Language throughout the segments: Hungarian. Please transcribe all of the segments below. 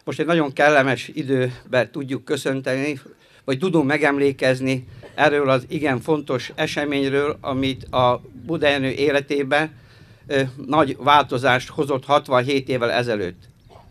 most egy nagyon kellemes időben tudjuk köszönteni, vagy tudunk megemlékezni erről az igen fontos eseményről, amit a Budajenő életében nagy változást hozott 67 évvel ezelőtt.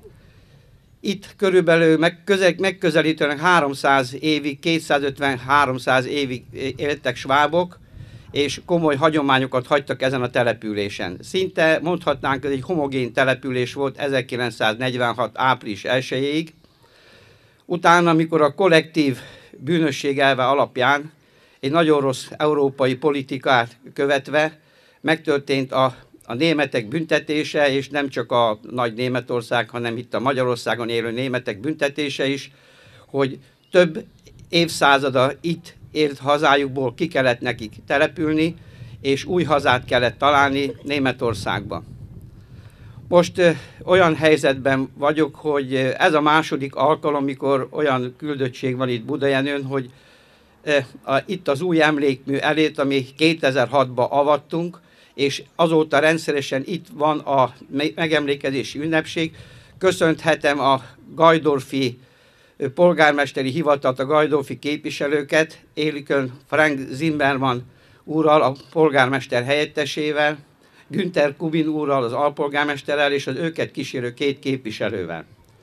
Itt körülbelül megközelítően 300 évig, 250-300 évig éltek svábok, és komoly hagyományokat hagytak ezen a településen. Szinte mondhatnánk, hogy egy homogén település volt 1946. április 1-ig. Utána, amikor a kollektív bűnösség elve alapján egy nagyon rossz európai politikát követve megtörtént a németek büntetése, és nem csak a nagy Németország, hanem itt a Magyarországon élő németek büntetése is, hogy több évszázada itt élt hazájukból ki kellett nekik települni, és új hazát kellett találni Németországba. Most olyan helyzetben vagyok, hogy ez a második alkalom, mikor olyan küldöttség van itt Budajenőn, hogy itt az új emlékmű elét, ami 2006-ban avattunk, és azóta rendszeresen itt van a megemlékezési ünnepség. Köszönhetem a gajdorfi polgármesteri hivatalt, a gajdorfi képviselőket, Élikön Frank Zimmermann úrral, a polgármester helyettesével, Günther Kubin úrral, az alpolgármesterrel, és az őket kísérő 2 képviselővel.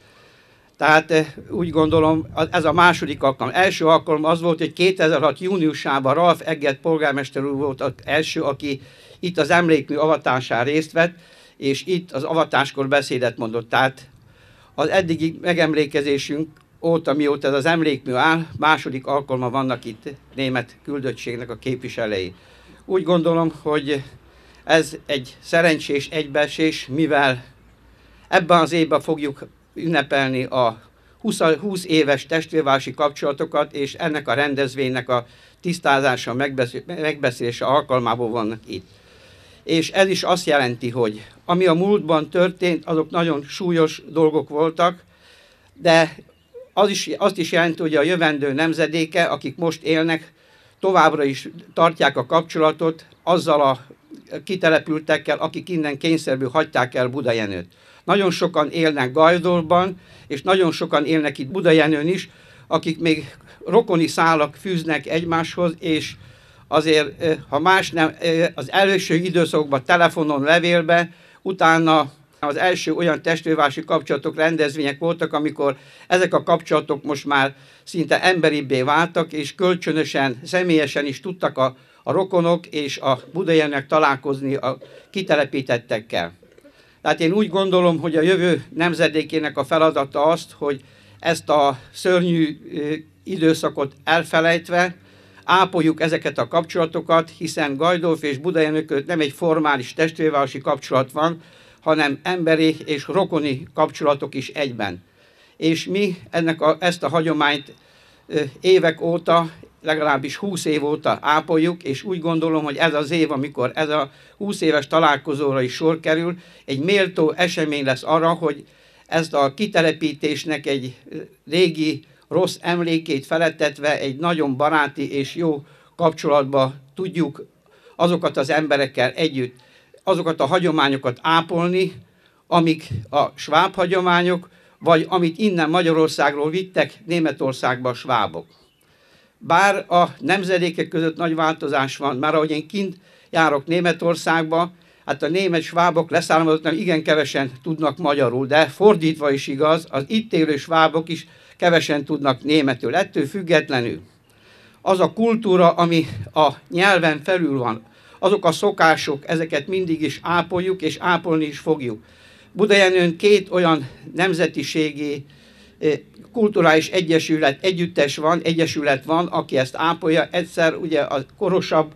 Tehát úgy gondolom, ez a második alkalom. Első alkalom az volt, hogy 2006. júniusában Ralf Egget polgármester úr volt az első, aki itt az emlékmű avatásán részt vett, és itt az avatáskor beszédet mondott. Tehát az eddigi megemlékezésünk óta, mióta ez az emlékmű áll, második alkalommal vannak itt német küldöttségnek a képviselői. Úgy gondolom, hogy ez egy szerencsés egybeesés, mivel ebben az évben fogjuk ünnepelni a 20 éves testvérvárosi kapcsolatokat, és ennek a rendezvénynek a tisztázása, megbeszélése alkalmából vannak itt. És ez is azt jelenti, hogy ami a múltban történt, azok nagyon súlyos dolgok voltak, de azt is jelenti, hogy a jövendő nemzedéke, akik most élnek, továbbra is tartják a kapcsolatot azzal a kitelepültekkel, akik innen kényszerből hagyták el Budajenőt. Nagyon sokan élnek Gajdorban, és nagyon sokan élnek itt Budajenőn is, akik még rokoni szálak fűznek egymáshoz, és azért, ha más nem, az első időszakban telefonon, levélbe, utána az első olyan testvérvárosi kapcsolatok, rendezvények voltak, amikor ezek a kapcsolatok most már szinte emberibbé váltak, és kölcsönösen, személyesen is tudtak a rokonok és a budajenőek találkozni a kitelepítettekkel. Tehát én úgy gondolom, hogy a jövő nemzedékének a feladata azt, hogy ezt a szörnyű időszakot elfelejtve ápoljuk ezeket a kapcsolatokat, hiszen Gajdorf és Budajenő között nem egy formális testvérvárosi kapcsolat van, hanem emberi és rokoni kapcsolatok is egyben. És mi ezt a hagyományt évek óta, legalábbis 20 év óta ápoljuk, és úgy gondolom, hogy ez az év, amikor ez a 20 éves találkozóra is sor kerül, egy méltó esemény lesz arra, hogy ezt a kitelepítésnek egy régi rossz emlékét feledtetve egy nagyon baráti és jó kapcsolatba tudjuk azokat az emberekkel együtt, azokat a hagyományokat ápolni, amik a sváb hagyományok, vagy amit innen Magyarországról vittek Németországba a svábok. Bár a nemzedékek között nagy változás van, már ahogy én kint járok Németországba, hát a német svábok leszármazottan igen kevesen tudnak magyarul, de fordítva is igaz, az itt élő svábok is kevesen tudnak németül. Ettől függetlenül az a kultúra, ami a nyelven felül van, azok a szokások, ezeket mindig is ápoljuk, és ápolni is fogjuk. Budajenőn 2 olyan nemzetiségi kulturális egyesület van, aki ezt ápolja. Egyszer ugye a korosabb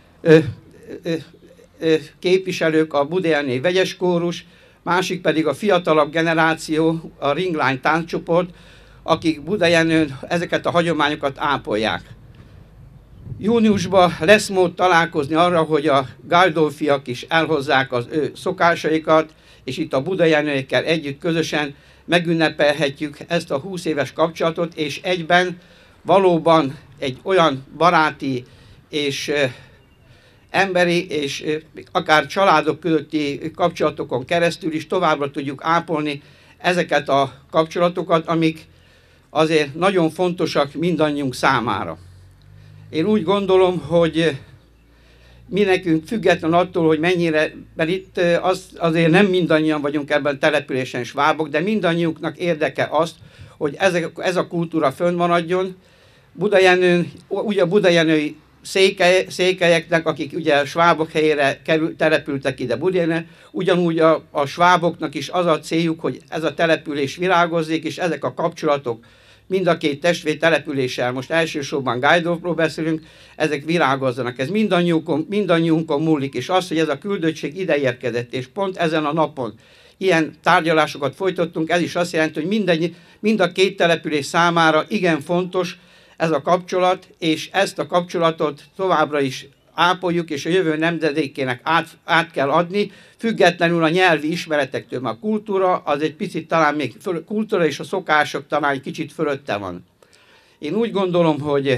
képviselők, a budajenői vegyes kórus, másik pedig a fiatalabb generáció, a Ringlány tánccsoport, akik Budajenőn ezeket a hagyományokat ápolják. Júniusban lesz mód találkozni arra, hogy a gajdorfiak is elhozzák az ő szokásaikat, és itt a budajenőekkel együtt közösen megünnepelhetjük ezt a 20 éves kapcsolatot, és egyben valóban egy olyan baráti és emberi és akár családok közötti kapcsolatokon keresztül is továbbra tudjuk ápolni ezeket a kapcsolatokat, amik azért nagyon fontosak mindannyiunk számára. Én úgy gondolom, hogy mi nekünk független attól, hogy mennyire, mert itt azért nem mindannyian vagyunk ebben a településen svábok, de mindannyiunknak érdeke azt, hogy ez a kultúra fönnmaradjon. Budajenőn, ugye a budajenői székelyeknek, akik ugye a svábok helyére települtek ide Budajenőre, ugyanúgy a sváboknak is az a céljuk, hogy ez a település virágozzék, és ezek a kapcsolatok mind a két testvér településsel, most elsősorban Gajdorfról beszélünk, ezek virágozzanak. Ez mindannyiunkon múlik, és az, hogy ez a küldöttség ide érkezett, és pont ezen a napon ilyen tárgyalásokat folytattunk, ez is azt jelenti, hogy mind a két település számára igen fontos ez a kapcsolat, és ezt a kapcsolatot továbbra is ápoljuk, és a jövő nemzedékének át kell adni, függetlenül a nyelvi ismeretektől, mert a kultúra az egy picit talán még, kultúra és a szokások talán egy kicsit fölötte van. Én úgy gondolom, hogy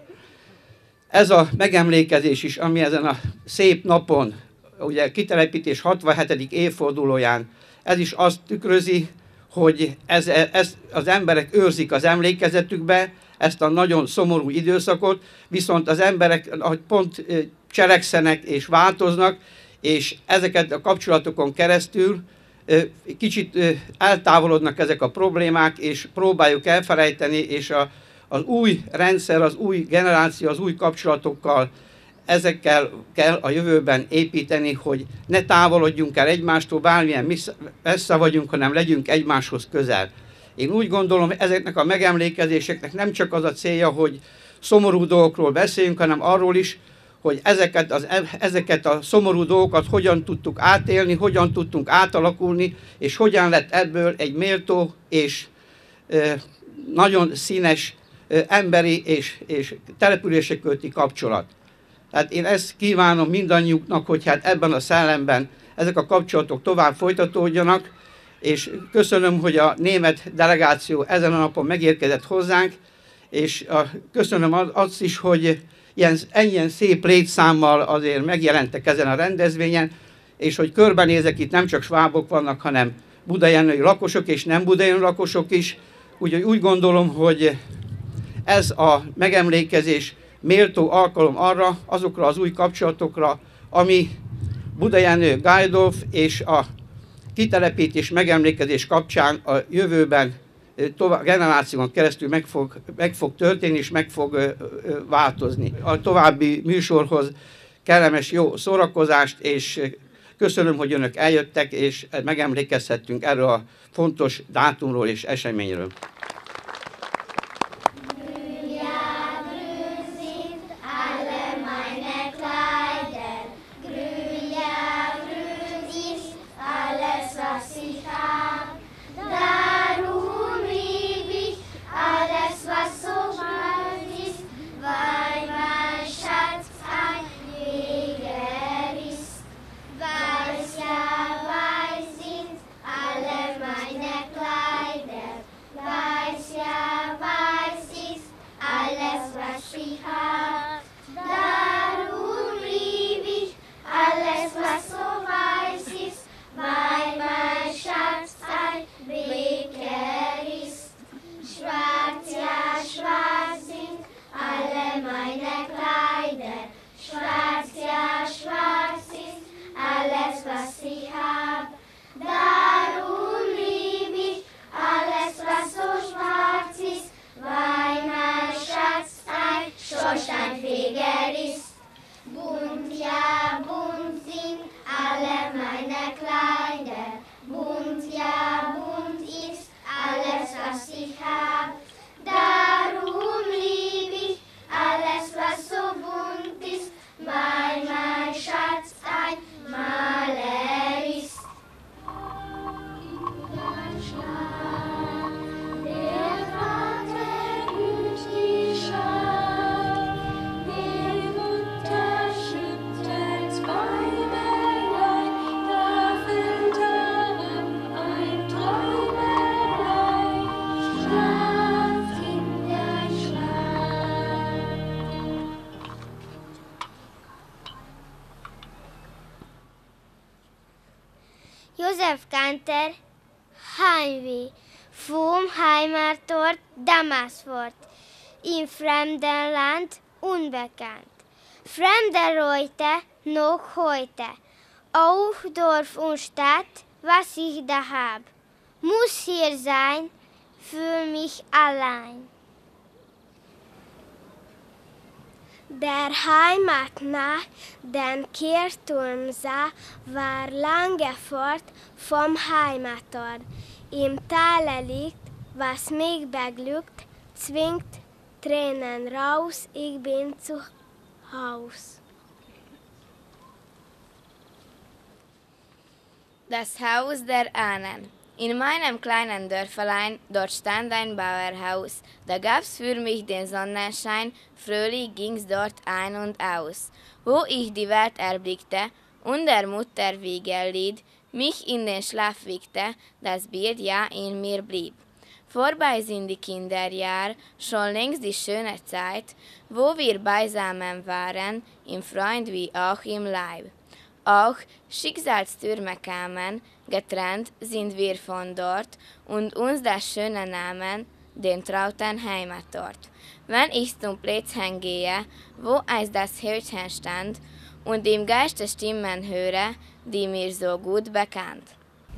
ez a megemlékezés is, ami ezen a szép napon, ugye kitelepítés 67. évfordulóján, ez is azt tükrözi, hogy ez az emberek őrzik az emlékezetükbe, ezt a nagyon szomorú időszakot, viszont az emberek pont cselekszenek és változnak, és ezeket a kapcsolatokon keresztül kicsit eltávolodnak ezek a problémák, és próbáljuk elfelejteni, és az új rendszer, az új generáció, az új kapcsolatokkal, ezekkel kell a jövőben építeni, hogy ne távolodjunk el egymástól, bármilyen messze vagyunk, hanem legyünk egymáshoz közel. Én úgy gondolom, ezeknek a megemlékezéseknek nem csak az a célja, hogy szomorú dolgokról beszéljünk, hanem arról is, hogy ezeket a szomorú dolgokat hogyan tudtuk átélni, hogyan tudtunk átalakulni, és hogyan lett ebből egy méltó és nagyon színes emberi és települések közötti kapcsolat. Tehát én ezt kívánom mindannyiuknak, hogy hát ebben a szellemben ezek a kapcsolatok tovább folytatódjanak, és köszönöm, hogy a német delegáció ezen a napon megérkezett hozzánk, és köszönöm azt is, hogy ennyien szép létszámmal azért megjelentek ezen a rendezvényen, és hogy körbenézek, itt nem csak svábok vannak, hanem budajenői lakosok és nem budajenői lakosok is, úgyhogy úgy gondolom, hogy ez a megemlékezés méltó alkalom arra, azokra az új kapcsolatokra, ami Budajenő, Gajdorf és a kitelepítés megemlékezés kapcsán a jövőben generációkon keresztül meg fog történni és meg fog változni. A további műsorhoz kellemes jó szórakozást, és köszönöm, hogy önök eljöttek, és megemlékezhettünk erről a fontos dátumról és eseményről. József Kánter, Hány Heimweh, vom Heimatort Damasfort, in fremden Land unbekannt. Fremde Leute noch heute, auch Dorf und Stadt, was ich da hab, muss hier sein, für mich allein. Der Heimat nah, den Kirchturm sah, war lange fort vom Heimatort. Im Tale liegt, was mich beglückt, zwingt Tränen raus, ich bin zu Haus. Das Haus der Ahnen. In meinem kleinen Dörfelein, dort stand ein Bauerhaus. Da gab's für mich den Sonnenschein, fröhlich ging's dort ein und aus. Wo ich die Welt erblickte und der Mutter Wiegellied mich in den Schlaf wiegte, das Bild ja in mir blieb. Vorbei sind die Kinderjahre, schon längst die schöne Zeit, wo wir beisammen waren, im Freund wie auch im Leib. Auch Schicksalstürme kamen, getrennt sind wir von dort und uns das Schöne nahmen, den trauten Heimatort. Wenn ich zum Plätzchen gehe, wo einst das Häuschen stand, und im Geiste Stimmen höre, die mir so gut bekannt.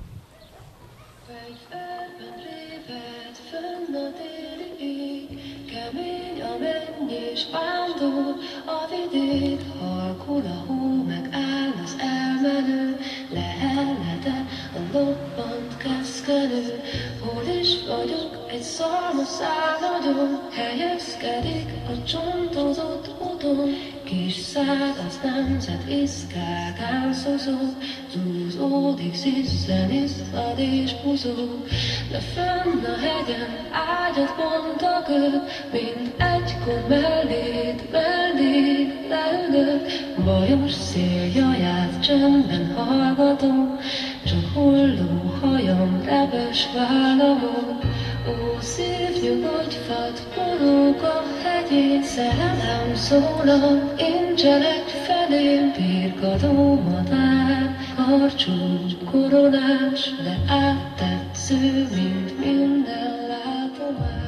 Kemény a mennyis vándor, a vidék halkul a hó, megáll az elmenő, lehellete a lobbant keszkenő. Hol is vagyok, egy szalmaszál nagyon, helyezkedik a csontozott úton. Kis szád az nemzet iszkál, táncozó, zúzódik, sziszen, iszad és buzog. De fönn a hegyen ágyat bontak ők, mint egykor melléd leülök. Bajos szél jaját csendben hallgatom, csak hulló hajam rebes vállamon. Ó, szív, nyugodj, fad, forrók a hegyén, szerelem szólal, incselek felém, birkadó madár, karcsú, koronás, de áttetsző, mint minden látomás.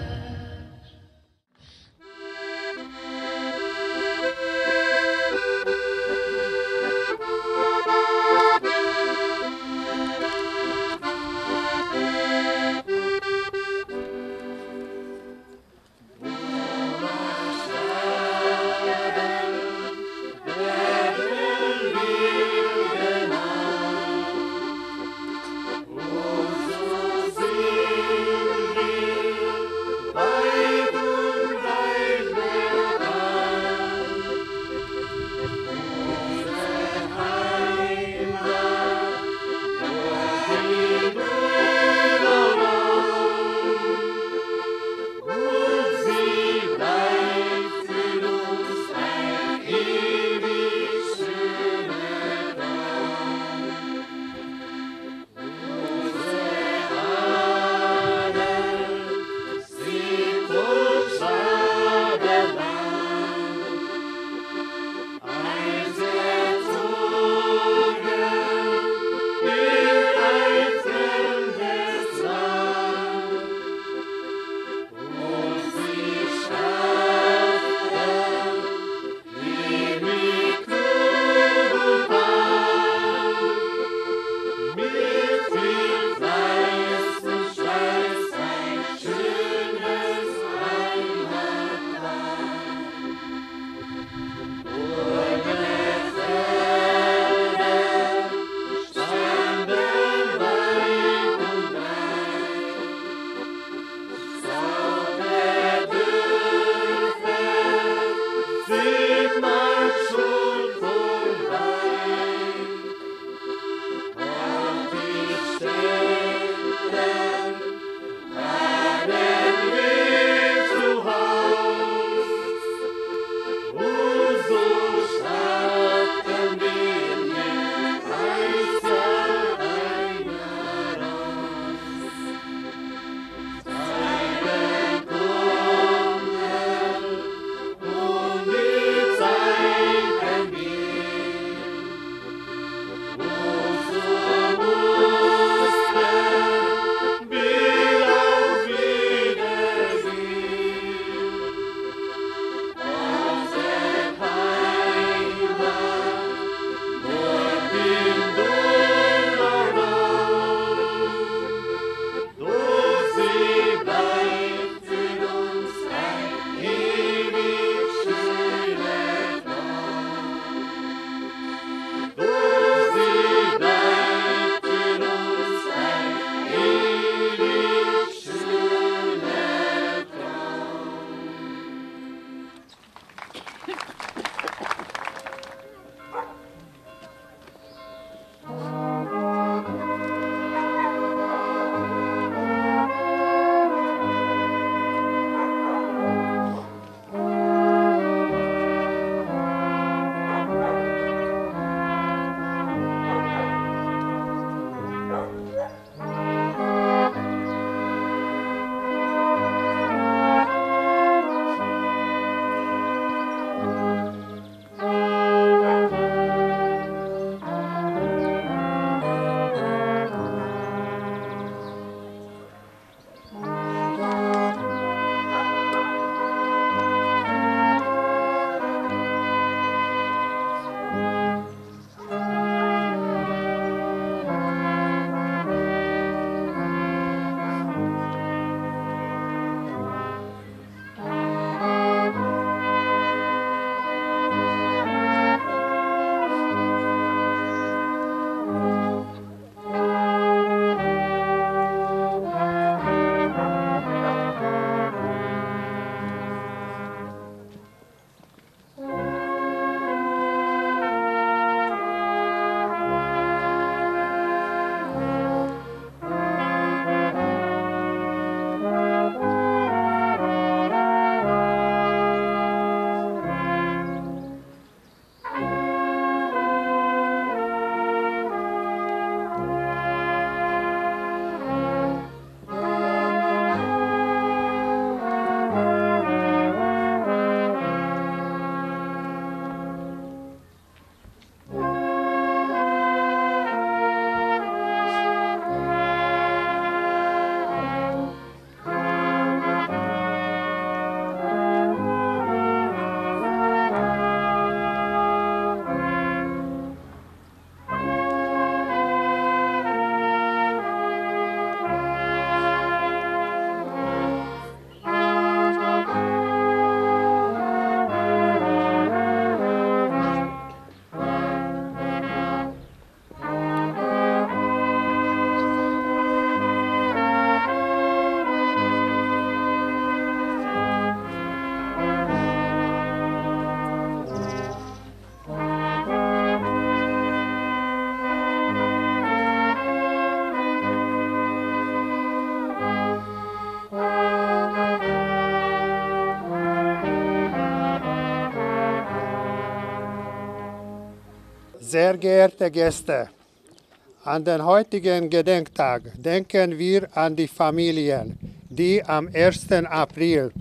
Sehr geehrte Gäste, an den heutigen Gedenktag denken wir an die Familien, die am 1. April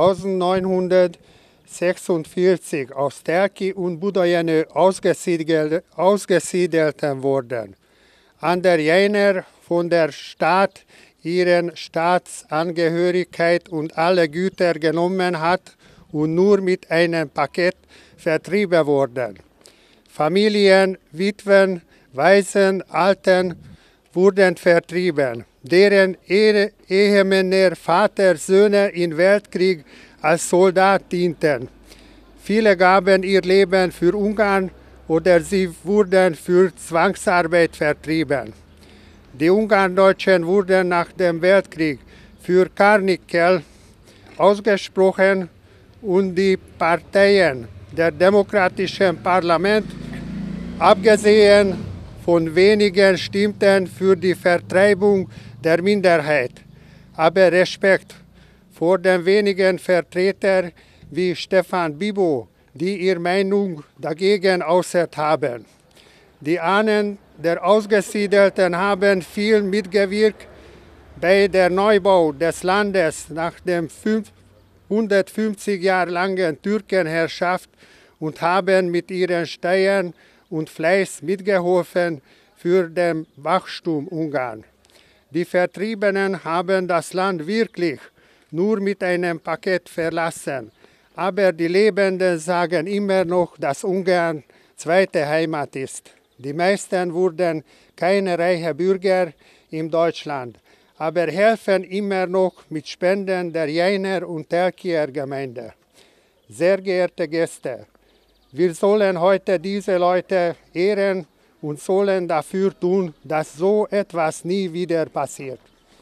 1946 aus Telki und Budajenő ausgesiedelten wurden. An der jener von der Staat ihren Staatsangehörigkeit und alle Güter genommen hat und nur mit einem Paket vertrieben wurden. Familien, Witwen, Waisen, Alten wurden vertrieben, deren Ehemänner, Vater, Söhne im Weltkrieg als Soldat dienten. Viele gaben ihr Leben für Ungarn oder sie wurden für Zwangsarbeit vertrieben. Die Ungarndeutschen wurden nach dem Weltkrieg für Karnickel ausgesprochen und die Parteien der demokratischen Parlament, abgesehen von wenigen, stimmten für die Vertreibung der Minderheit. Aber Respekt vor den wenigen Vertretern wie Stefan Bibo, die ihre Meinung dagegen geäußert haben. Die Ahnen der Ausgesiedelten haben viel mitgewirkt bei der Neubau des Landes nach dem 150 Jahre langen Türkenherrschaft und haben mit ihren Steuern und Fleiß mitgeholfen für den Wachstum Ungarn. Die Vertriebenen haben das Land wirklich nur mit einem Paket verlassen, aber die Lebenden sagen immer noch, dass Ungarn zweite Heimat ist. Die meisten wurden keine reichen Bürger in Deutschland, aber helfen immer noch mit Spenden der Jener und Telkier Gemeinde. Sehr geehrte Gäste, wir sollen heute diese Leute ehren und sollen dafür tun, dass so etwas nie wieder passiert.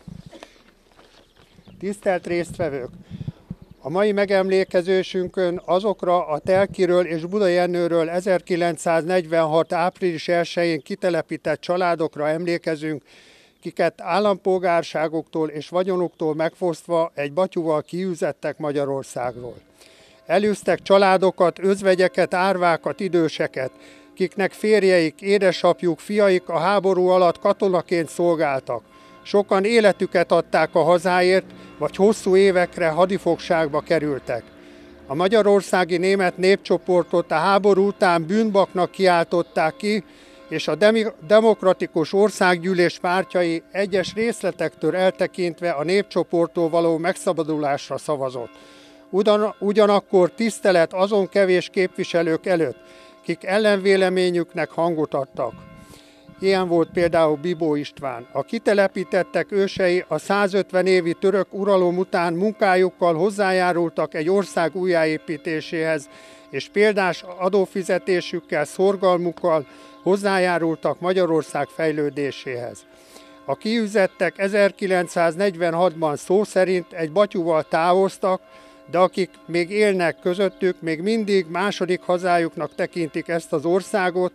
Tisztelt résztvevők! A mai megemlékezésünkön azokra a Telkiről és Budajenőről 1946. április 1-én kitelepített családokra emlékezünk, kiket állampolgárságoktól és vagyonuktól megfosztva egy batyúval kiűzettek Magyarországról. Elűztek családokat, özvegyeket, árvákat, időseket, kiknek férjeik, édesapjuk, fiaik a háború alatt katonaként szolgáltak. Sokan életüket adták a hazáért, vagy hosszú évekre hadifogságba kerültek. A magyarországi német népcsoportot a háború után bűnbaknak kiáltották ki, és a Demokratikus Országgyűlés pártjai egyes részletektől eltekintve a népcsoporttól való megszabadulásra szavazott. Ugyanakkor tisztelet azon kevés képviselők előtt, kik ellenvéleményüknek hangot adtak. Ilyen volt például Bibó István. A kitelepítettek ősei a 150 évi török uralom után munkájukkal hozzájárultak egy ország újjáépítéséhez, és példás adófizetésükkel, szorgalmukkal hozzájárultak Magyarország fejlődéséhez. A kiűzettek 1946-ban szó szerint egy batyúval távoztak, de akik még élnek közöttük, még mindig második hazájuknak tekintik ezt az országot.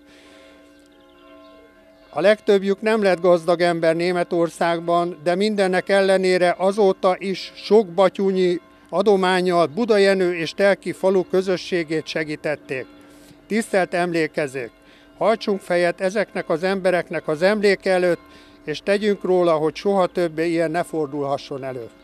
A legtöbbjük nem lett gazdag ember Németországban, de mindennek ellenére azóta is sok batyúnyi adománnyal Budajenő és Telki falu közösségét segítették. Tisztelt emlékezők! Hajtsunk fejet ezeknek az embereknek az emléke előtt, és tegyünk róla, hogy soha többé ilyen ne fordulhasson elő.